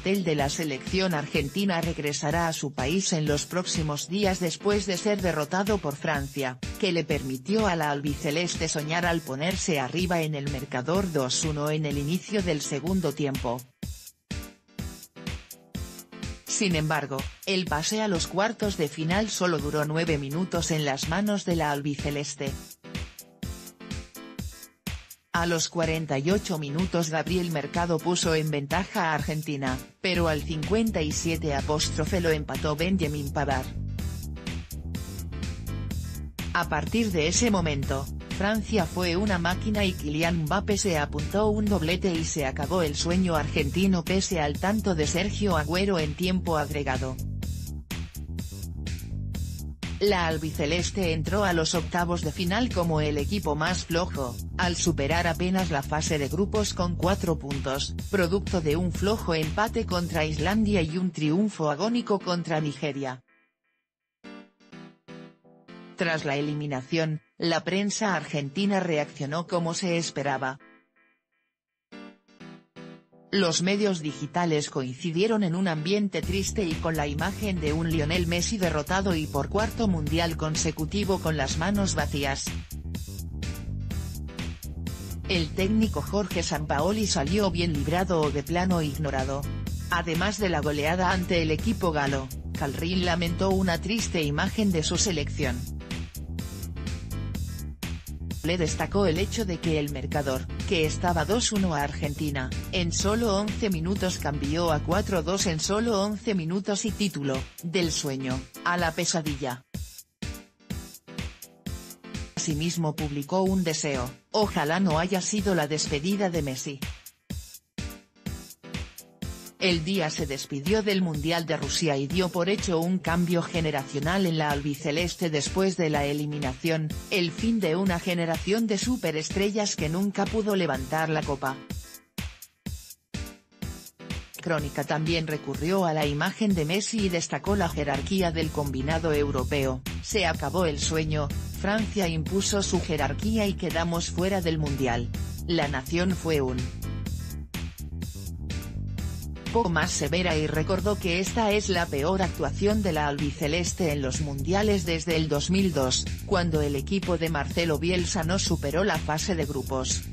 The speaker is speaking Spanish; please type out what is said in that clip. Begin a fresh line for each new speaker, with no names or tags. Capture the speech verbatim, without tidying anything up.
plantel de la selección argentina regresará a su país en los próximos días después de ser derrotado por Francia, que le permitió a la albiceleste soñar al ponerse arriba en el marcador dos uno en el inicio del segundo tiempo. Sin embargo, el pase a los cuartos de final solo duró nueve minutos en las manos de la albiceleste. A los cuarenta y ocho minutos Gabriel Mercado puso en ventaja a Argentina, pero al cincuenta y siete lo empató Benjamin Pavard. A partir de ese momento, Francia fue una máquina y Kylian Mbappé se apuntó un doblete y se acabó el sueño argentino pese al tanto de Sergio Agüero en tiempo agregado. La albiceleste entró a los octavos de final como el equipo más flojo, al superar apenas la fase de grupos con cuatro puntos, producto de un flojo empate contra Islandia y un triunfo agónico contra Nigeria. Tras la eliminación, la prensa argentina reaccionó como se esperaba. Los medios digitales coincidieron en un ambiente triste y con la imagen de un Lionel Messi derrotado y por cuarto mundial consecutivo con las manos vacías. ¿El técnico Jorge Sampaoli salió bien librado o de plano ignorado? Además de la goleada ante el equipo galo, Calril lamentó una triste imagen de su selección. Le destacó el hecho de que el marcador, que estaba dos uno a Argentina, en solo once minutos cambió a cuatro dos en solo once minutos y título, del sueño, a la pesadilla. Asimismo publicó un deseo: ojalá no haya sido la despedida de Messi. El día se despidió del Mundial de Rusia y dio por hecho un cambio generacional en la albiceleste después de la eliminación, el fin de una generación de superestrellas que nunca pudo levantar la copa. Crónica también recurrió a la imagen de Messi y destacó la jerarquía del combinado europeo: se acabó el sueño, Francia impuso su jerarquía y quedamos fuera del Mundial. La nación fue un poco más severa y recordó que esta es la peor actuación de la albiceleste en los mundiales desde el dos mil dos, cuando el equipo de Marcelo Bielsa no superó la fase de grupos.